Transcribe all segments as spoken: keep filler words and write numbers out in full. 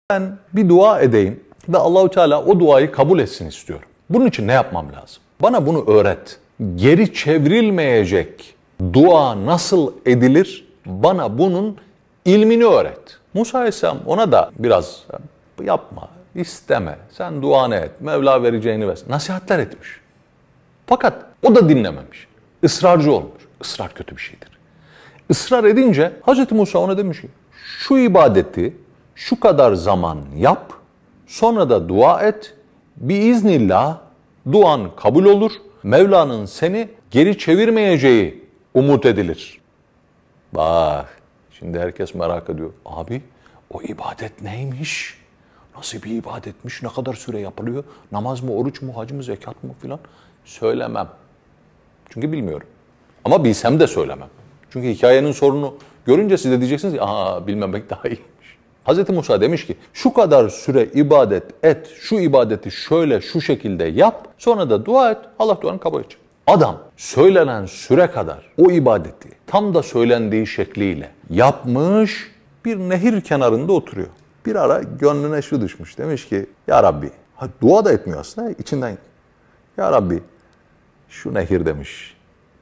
Ben bir dua edeyim ve Allahu Teala o duayı kabul etsin istiyorum. Bunun için ne yapmam lazım? Bana bunu öğret. Geri çevrilmeyecek dua nasıl edilir? Bana bunun ilmini öğret. Musa Aleyhisselam ona da biraz yapma, isteme, sen duanı et, Mevla vereceğini versin. Nasihatler etmiş. Fakat o da dinlememiş. Israrcı olmuş. Israr kötü bir şeydir. Israr edince Hazreti Musa ona demiş ki, şu ibadeti şu kadar zaman yap, sonra da dua et, biiznillah duan kabul olur, Mevla'nın seni geri çevirmeyeceği umut edilir. Bak, şimdi herkes merak ediyor. Abi, o ibadet neymiş? Nasıl bir ibadetmiş? Ne kadar süre yapılıyor? Namaz mı, oruç mu, hac mı, zekat mı filan? Söylemem. Çünkü bilmiyorum. Ama bilsem de söylemem. Çünkü hikayenin sorunu görünce siz de diyeceksiniz ki, aa, bilmemek daha iyiymiş. Hazreti Musa demiş ki, şu kadar süre ibadet et, şu ibadeti şöyle, şu şekilde yap, sonra da dua et, Allah duanı kabul edecek. Adam söylenen süre kadar o ibadeti tam da söylendiği şekliyle yapmış, bir nehir kenarında oturuyor. Bir ara gönlüne şu düşmüş, demiş ki, ya Rabbi, ha, dua da etmiyor aslında, içinden, ya Rabbi, şu nehir demiş,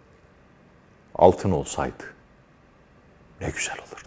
altın olsaydı ne güzel olurdu.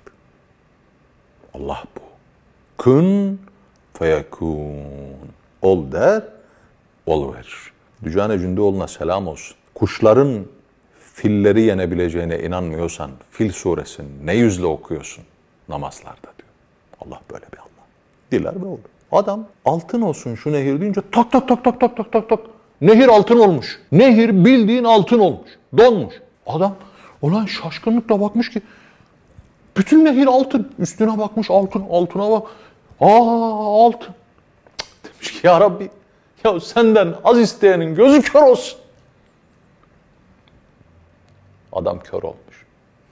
Allah bu. Kün feyekûn. Ol der, oluverir. Dücane Cündoğlu'na selam olsun. Kuşların filleri yenebileceğine inanmıyorsan Fil suresini ne yüzle okuyorsun namazlarda diyor. Allah böyle bir Allah. Diler ve olur. Adam altın olsun şu nehir deyince tak tak tak tak tak tak tak tak. Nehir altın olmuş. Nehir bildiğin altın olmuş. Donmuş. Adam ulan şaşkınlıkla bakmış ki bütün nehir altın. Üstüne bakmış altın, altına bak. Aa altın. Cık, demiş ki ya Rabbi, ya senden az isteyenin gözü kör olsun. Adam kör olmuş.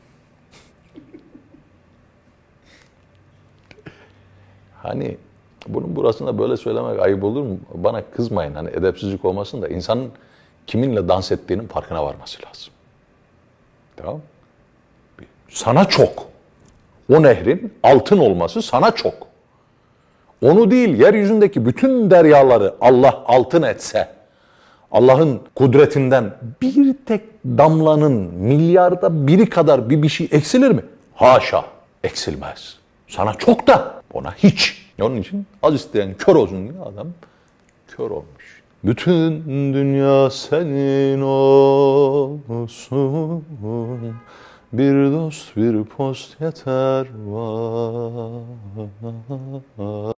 Hani bunun burasında böyle söylemek ayıp olur mu? Bana kızmayın, hani edepsizlik olmasın da insanın kiminle dans ettiğinin farkına varması lazım. Tamam? Sana çok. O nehrin altın olması sana çok. Onu değil, yeryüzündeki bütün deryaları Allah altın etse, Allah'ın kudretinden bir tek damlanın milyarda biri kadar bir bir şey eksilir mi? Haşa, eksilmez. Sana çok da ona hiç. Onun için az isteyen kör olsun diye adam kör olmuş. Bütün dünya senin olsun, bir dost bir post yeter var.